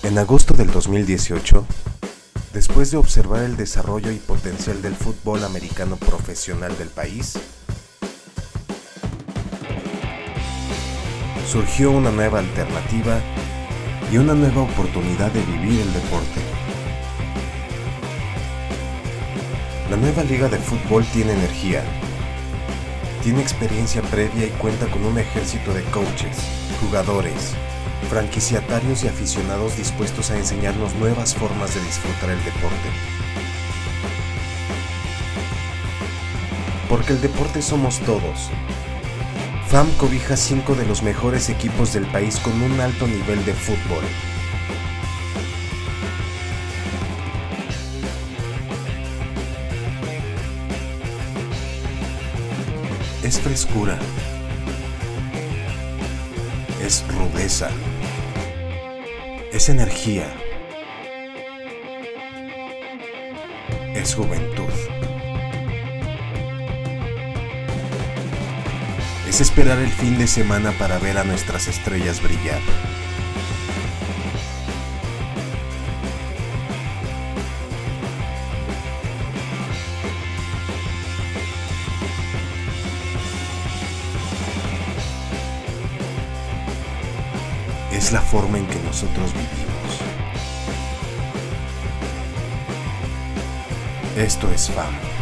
En agosto del 2018, después de observar el desarrollo y potencial del fútbol americano profesional del país, surgió una nueva alternativa y una nueva oportunidad de vivir el deporte. La nueva liga de fútbol tiene energía, tiene experiencia previa y cuenta con un ejército de coaches, jugadores, franquiciatarios y aficionados dispuestos a enseñarnos nuevas formas de disfrutar el deporte. Porque el deporte somos todos. FAM cobija 5 de los mejores equipos del país con un alto nivel de fútbol. Es frescura. Es rudeza. Es energía. Es juventud. Es esperar el fin de semana para ver a nuestras estrellas brillar. Es la forma en que nosotros vivimos. Esto es FAM.